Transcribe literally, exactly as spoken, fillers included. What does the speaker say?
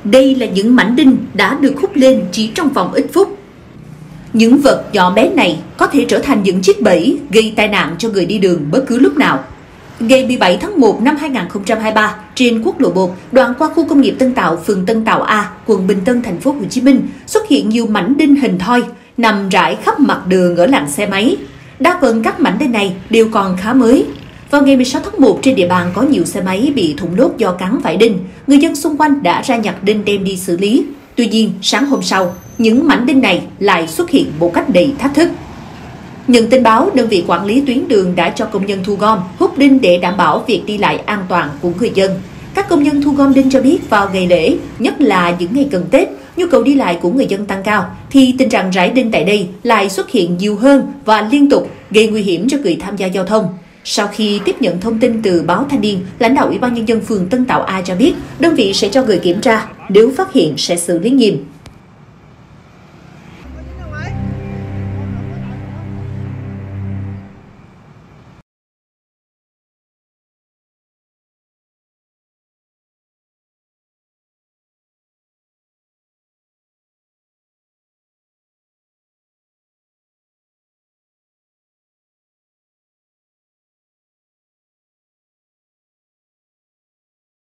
Đây là những mảnh đinh đã được hút lên chỉ trong vòng ít phút. Những vật nhỏ bé này có thể trở thành những chiếc bẫy gây tai nạn cho người đi đường bất cứ lúc nào. Ngày mười bảy tháng một năm hai nghìn không trăm hai mươi ba, trên quốc lộ một, đoạn qua khu công nghiệp Tân Tạo, phường Tân Tạo A, quận Bình Tân, thành phố Hồ Chí Minh, xuất hiện nhiều mảnh đinh hình thoi nằm rải khắp mặt đường ở làn xe máy. Đa phần các mảnh đinh này đều còn khá mới. Vào ngày mười sáu tháng một, trên địa bàn có nhiều xe máy bị thủng lốp do cắn phải đinh. Người dân xung quanh đã ra nhặt đinh đem đi xử lý. Tuy nhiên, sáng hôm sau, những mảnh đinh này lại xuất hiện một cách đầy thách thức. Nhận tin báo, đơn vị quản lý tuyến đường đã cho công nhân thu gom, hút đinh để đảm bảo việc đi lại an toàn của người dân. Các công nhân thu gom đinh cho biết vào ngày lễ, nhất là những ngày cận Tết, nhu cầu đi lại của người dân tăng cao, thì tình trạng rải đinh tại đây lại xuất hiện nhiều hơn và liên tục, gây nguy hiểm cho người tham gia giao thông. Sau khi tiếp nhận thông tin từ báo Thanh niên, lãnh đạo Ủy ban Nhân dân phường Tân Tạo A cho biết, đơn vị sẽ cho người kiểm tra, nếu phát hiện sẽ xử lý nghiêm.